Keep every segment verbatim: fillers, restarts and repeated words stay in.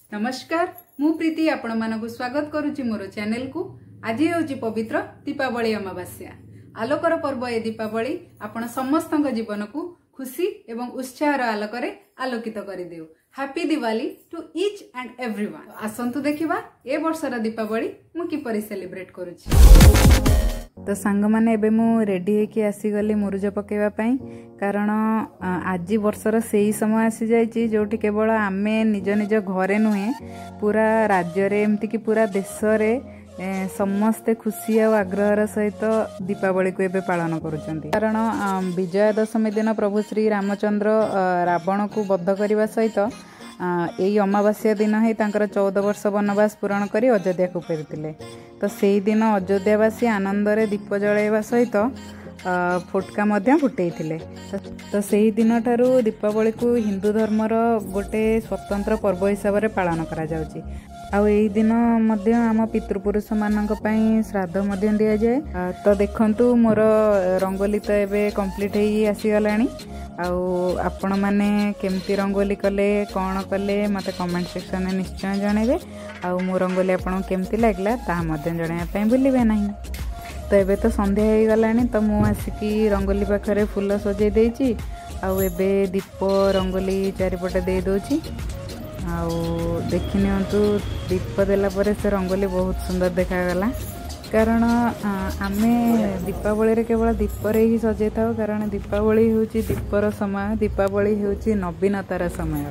नमस्कार मु प्रीति आपण मानकु स्वागत करुछि मोर चैनल को। आज होछि पवित्र दीपावली अमावास्या। आलोकर पर्व ए दीपावली आपण समस्तक जीवन को खुशी एवं उत्साहर आलोकरे आलोकित करि देउ। Happy Diwali to each and everyone. आसंतु देखिबा ए वर्षर दीपावली मु किपरि सेलिब्रेट करुछि। तो सांग माने एबे मु रेडी हेकि आसी गली मुरुज पकेवा पई, कारण आज वर्षर सेही समय आसी जाइछि जोटी केवल आमे निज निज घरे नुहे पूरा राज्य रे एमति कि पूरा देश रे समस्ते खुशी और आग्रहर सहित दीपावली को एबे पालन करुचंती। कारण विजया दशमी दिन प्रभु श्री रामचंद्र रावण को वध करने सहित यही अमावास्या दिन ही तांकर चौदह वर्ष वनवास पूरण करी अयोध्या को फेरिथिले। तो सेही दिन अयोध्यावासी आनंद रे दीप जलाइबा सहित फोटका मध्य फुटेइथिले। तो सेही दिन ठारू दीपावली को हिंदू धर्मर गोटे स्वतंत्र पर्व हिसाब रे पालन करा जाउची। आउ एही दिन मध्य आम पितृपुरुष मानक पई श्राद्ध मध्य दिया जाए। तो देखंतु मोर रंगोली तो एबे कंप्लीट हेई आसी गलानी। आउ आपण माने केमती रंगोली कले कौन कले मते कमेंट सेक्शन में निश्चय जणेबे। आउ मो रंगोली आपण केमती लागला ता मध्य जणाया पई भूलिबे नाही। तो एबे तो संध्या हेई गलानी, तो मु आसिकी रंगोली पाखरे फूल सजे देइची। आउ एबे दीप रंगोली चारिपटे दे दोची। आउ देखि नियंतु दीप देला परे से रंगोली बहुत सुंदर देखा गला। कारण आमे दीपावली रे केवल दीप रे ही सजे थाउ, कारण दीपावली होची दीपर समय, दीपावली होची नवीनतार समय।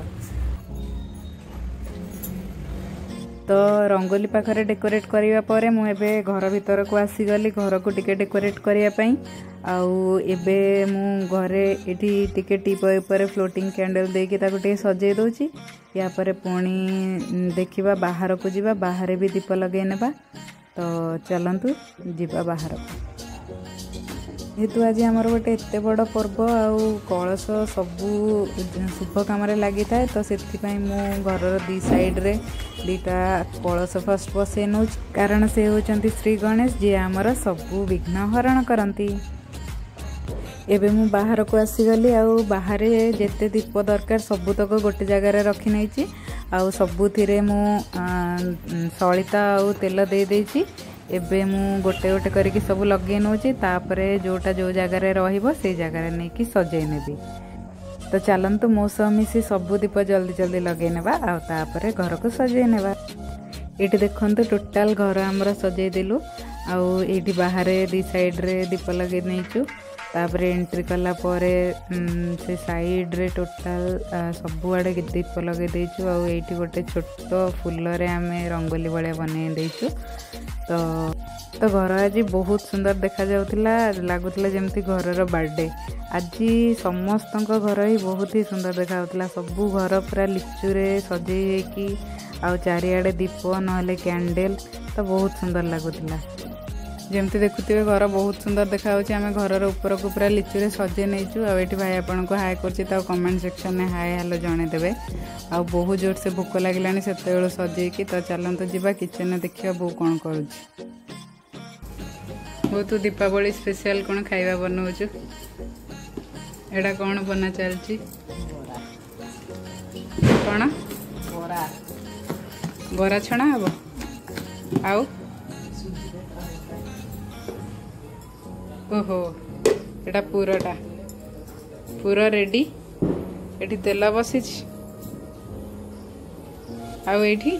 तो रंगोली पाखरे डेकोरेट करिवा परे मु एबे घर भीतर को आसी गली घर को टिके डेकोरेट करिया पई। आउ एबे मु घरे एठी टिके टीप ऊपर फ्लोटिंग कैंडल देके ताको टिके सजे दोची। या परे पुणी देखिबा बाहर को जीवा, बाहर भी दीप लगे नेबा। तो चलंतु जीवा बाहर। जेहेतु आज आमर गोटे एते बड़ पर्व आउ कलश सबू शुभ काम लगी थाए, तो सेथिपाई मु घरर दी साइड रे दीटा कलश फर्स्ट बसई नौ, कारण से होचंती श्री गणेश जी आमर सबू विघ्न हरण करंती। एबे मु बाहर को आसी गली। आउ बाहर जेते दीप दरकार सबूतक गोटे जगार रखी नहीं। आउ सबुथिरे मु सलिता आउ तेल दे देइछि। एबे मु गोटे गोटे करके सब लगे नौची, तापरे जोटा जो जगार रहिबो से जगार नहीं कि सजे नेबी। तो चलंतु मो सह मिसी सबु दीप जल्दी जल्दी लगे नेबा आउ तापरे घर को सजे नेबा। एठी देखंतु टोटल घर हमर सजे देलु। आउ एठी बाहर दी साइड रे दीप लगे नैचु। तापरे एंट्री कला परे से साइड रे टोटल सबु आड़े दीप लगे देइछु। आउ एठी गोटे छोट फूल रे आमे रंगोली बळे बने देइछु। तो तो घर आज बहुत सुंदर देखा जाउथिला, लागुथिला जेमती घरर बर्थडे। आज समस्तक घर ही बहुत ही सुंदर देखा जाउथिला। सबु घर पूरा लिचु रे सजे की आउ चारिआडे दीप नहले कैंडल, तो बहुत सुंदर लागुथिला। जेमती देखुथिबे घर बहुत सुंदर देखा होछि। आमे घरर ऊपर को पूरा लिचु रे सजे नैचु। आ एठी भाई आपन को हाय करछि, त कमेंट सेक्शन में हाय हेलो जणे देबे। आ बहुत जोर से भूख लागिलानी सेतेबेଳ सजे की। तो चलंतु जिबा किचन में देखिया बो कोन करूछि। वो तो दीपावली स्पेशल कोन खाइबा बनौछु। एडा कोन बना चलछि कोन बोरा बोरा छणा हबो। आउ ओहो एटा पूराटा पूरा रेडी। एठी तेल बसी आउ एठी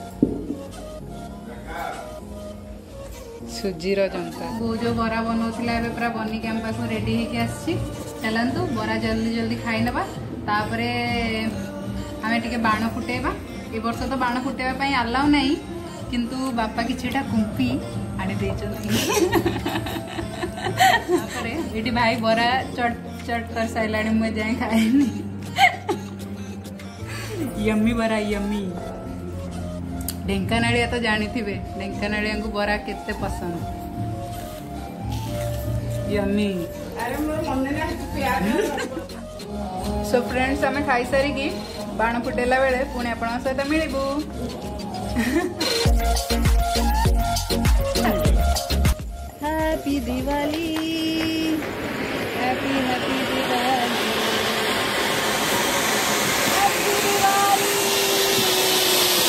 सुजीर जंता। वो जो बरा बनौथिला एबे पूरा बनी के हम पास रेडी हेके आछि। चलंतु बरा जल्दी जल्दी खाइ नबा। तापरे हमें टिके बाण फुटेबा। ए वर्ष तो बाण फुटेबा पई अलाउ नाही, किंतु बापा किछटा कुंपी आनी देइछथि। तापरे एठी भाई बरा चट चट कर साइलानी, मु जाय खाइनी। यम्मी बरा यम्मी। ढेंकानालिया तो जानी थिबे, ढेंकानालिया को बरा केते पसंद। यम्मी। अरे मोर मन्ने ना प्यार। सो फ्रेंड्स हमें खाई सारी की बाण फुटेला बेले पुणी आपन सहित मिलिबू। Happy Diwali, happy happy Diwali, happy Diwali.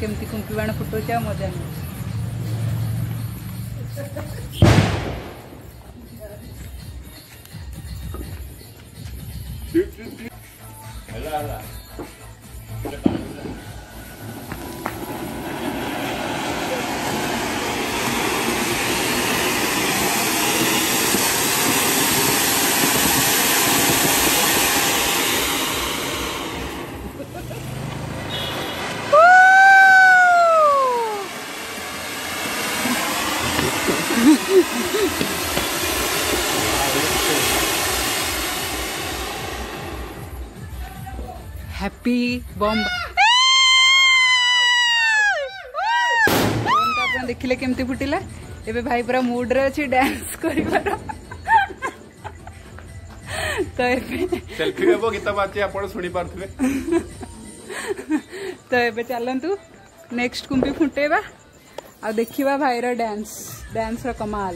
केमती कुंकी बाण फुटोचे मजा नहीं। हैप्पी बम आप देखिले केमती फुटिला। एबे भाई पूरा मूड रे अछि डांस करिवार तो एबे सेल्फी लेबो गीत बाची आपण सुनी पारथुबे तो एबे चलंतु नेक्स्ट कुंपी फुटेबा आ देखिबा भाई रो डांस डांस रो कमाल।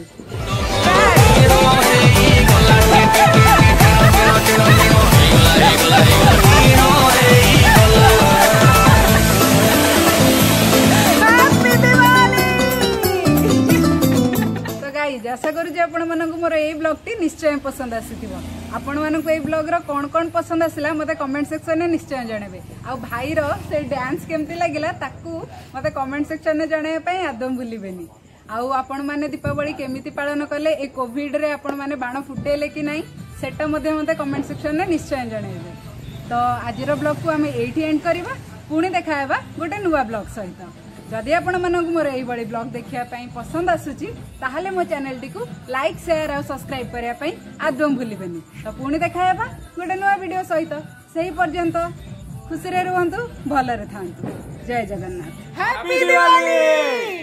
आशा करुँच आपण मानक मोर ये ब्लॉग टी निश्चय पसंद आसीथिबो। आपण मानक ये ब्लॉग रो कोन कोन पसंद आसिला मते कमेंट सेक्शन में निश्चय जणेबे। आ भाई रो से डांस केमती लागिला ताकू मते कमेंट सेक्शन में जणेबे पई आदम भूलिबेनी। आउ आपण माने दीपावली केमिति पालन कले ए कोविड रे आपण माने बाण फुटेले कि नाही सेटा मध्ये मते कमेंट सेक्शन में निश्चय जणेबे। तो आजिर ब्लॉग को आमे एठी एंड करबा पुणी देखा हेबा गोटे नुवा ब्लॉग सहित। जदि आपण मानक मोर एई बड़ी ब्लॉग देखिया पई पसंद आसुची ताहाले मो चैनल टी को लाइक शेयर और सब्सक्राइब करिया पई आदम भूलिबेनी। तो पुणी देखा हेबा गोटे नुवा वीडियो सहित। सेही पर्यंत खुशी रे रहंतु भले रे थांतु। जय जगन्नाथ। हैप्पी दिवाली।